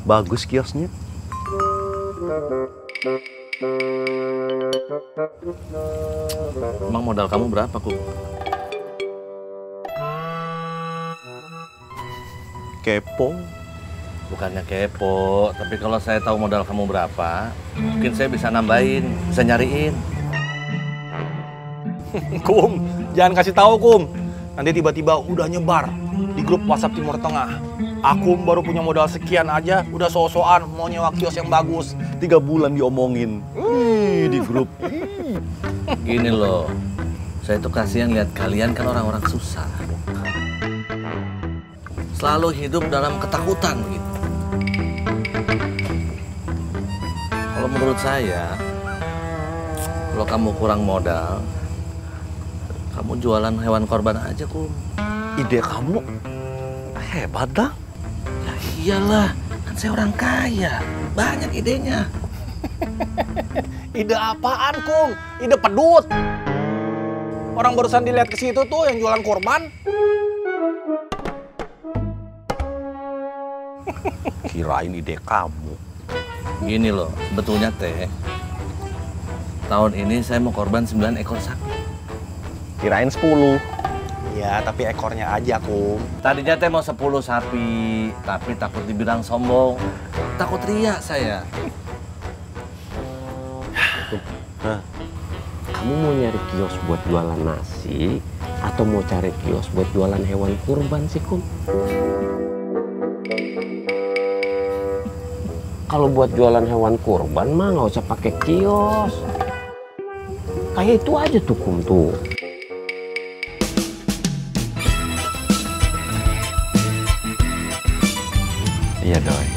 Bagus kiosnya. Emang modal kamu berapa, Kum? Kepo. Bukannya kepo, tapi kalau saya tahu modal kamu berapa, mungkin saya bisa nambahin, bisa nyariin. Kum, jangan kasih tahu Kum. Nanti tiba-tiba udah nyebar di grup WhatsApp Timur Tengah. Aku baru punya modal sekian aja, udah so-soan mau nyewa kios yang bagus. 3 bulan diomongin. Di grup. Gini loh, saya tuh kasihan lihat kalian kan orang-orang susah. Selalu hidup dalam ketakutan gitu. Kalau menurut saya, kalau kamu kurang modal, kamu jualan hewan korban aja, Kum. Ide kamu hebat dah. Ya iyalah, kan saya orang kaya, banyak idenya. Ide apaan Kum? Ide pedut. Orang barusan dilihat ke situ tuh yang jualan korban. Kirain ide kamu. Gini loh, sebetulnya teh, tahun ini saya mau korban 9 ekor sapi. Kirain 10. Ya, tapi ekornya aja Kum. Tadinya teh mau 10 sapi, tapi takut dibilang sombong. Takut riak saya. Hah? Kamu mau nyari kios buat jualan nasi atau mau cari kios buat jualan hewan kurban sih, Kum? Kalau buat jualan hewan kurban mah nggak usah pakai kios. Kayak itu aja tuh, Kum, tuh. Iya, Doi.